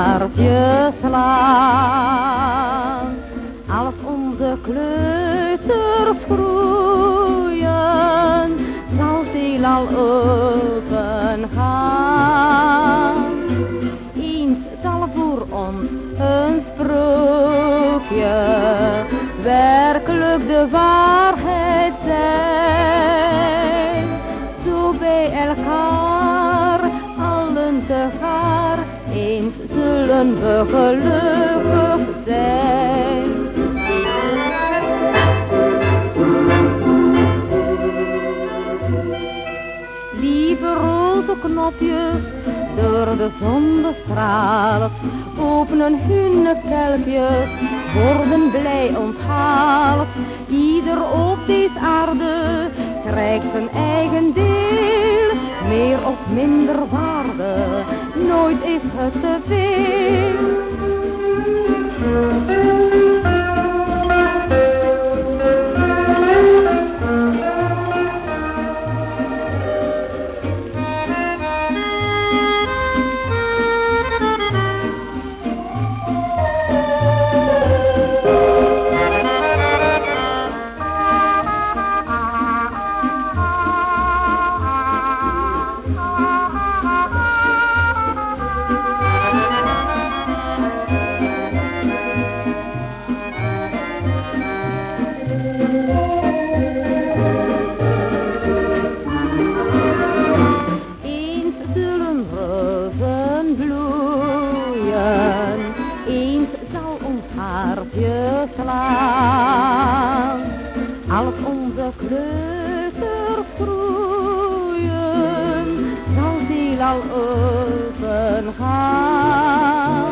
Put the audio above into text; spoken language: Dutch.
hartje slaan. Als onze kleuters groeien, zal het heelal open gaan. Eens zal voor ons een sprookje werkelijk de waarheid zijn. Zo bij elkaar, allen te gaar, eens zullen we gelukkig zijn. Lieve roze knopjes, door de zon bestraald, openen hun kelkjes, worden blij onthaald. Ieder op deze aarde krijgt zijn eigen deel, meer of minder waarde, nooit is het te veel. Eens zullen rozen bloeien, eens zal ons hartje slaan. Als onze kleuters groeien, zal het heelal open gaan.